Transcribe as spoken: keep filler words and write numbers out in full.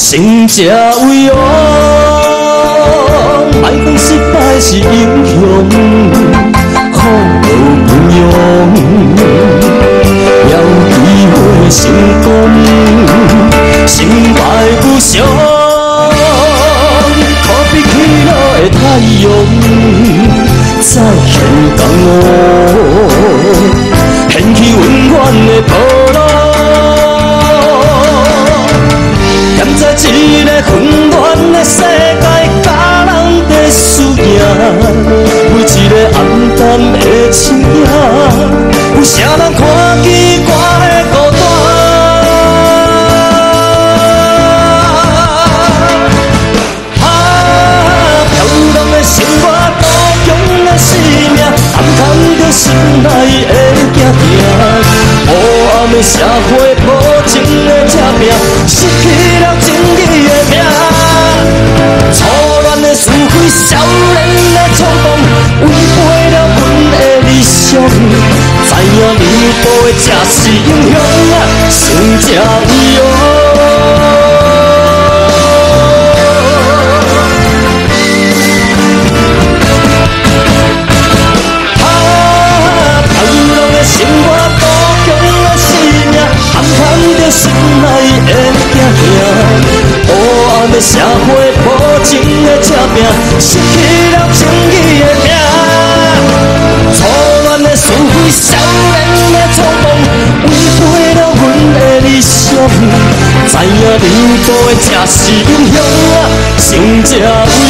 成者为王，莫讲失败是英雄，苦劳不用，要机会成功，成败不详，可比起落的太阳，再现江湖，掀起温暖的波浪。 站在一个混乱的世界，甲人在输赢，每一个暗淡的深夜，有啥人看见我的孤单？啊，漂亮的生活，多强的生命，暗藏着心内的惊惊。黑暗的社会，无情的这拼，失去了正义的命。错乱的是非，少年的冲动，违背了阮的理想。知影流暴的才是英雄啊，胜者为王。 心内的惊惊，黑暗的社会，无情的这拼，失去了正义的命。错乱的是非，少年的冲动，违背了阮的理想。知影流暴的才是英雄啊，胜者为